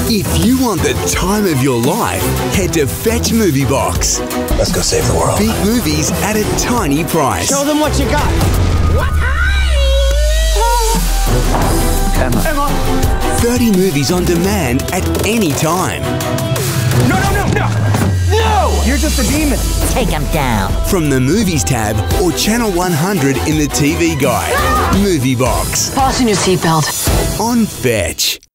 If you want the time of your life, head to Fetch Movie Box. Let's go save the world. Big movies at a tiny price. Show them what you got. Emma. 30 movies on demand at any time. No! You're just a demon. Take him down. From the Movies tab or Channel 100 in the TV Guide. Movie Box. Fasten your seatbelt. On Fetch.